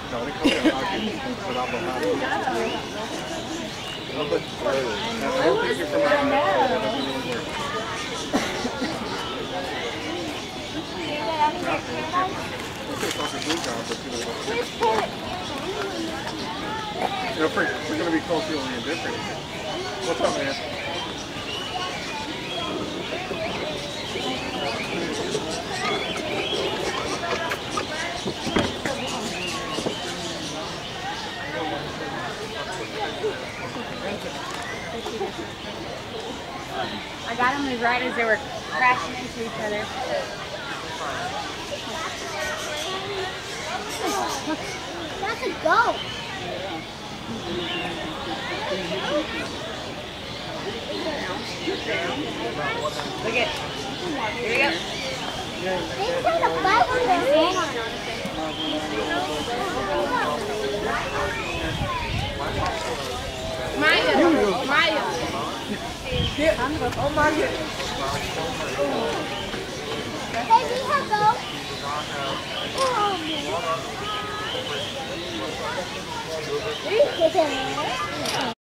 No, det kommer jag aldrig för alla här. I don't think you're from you know, if we're going to be culturally indifferent. What's up, man? I got them right as they were crashing into each other. That's a goat. Look at. Here we go. They put a bug on their hand. Maya. Maya. Oh my God. Baby, hello. Oh, man.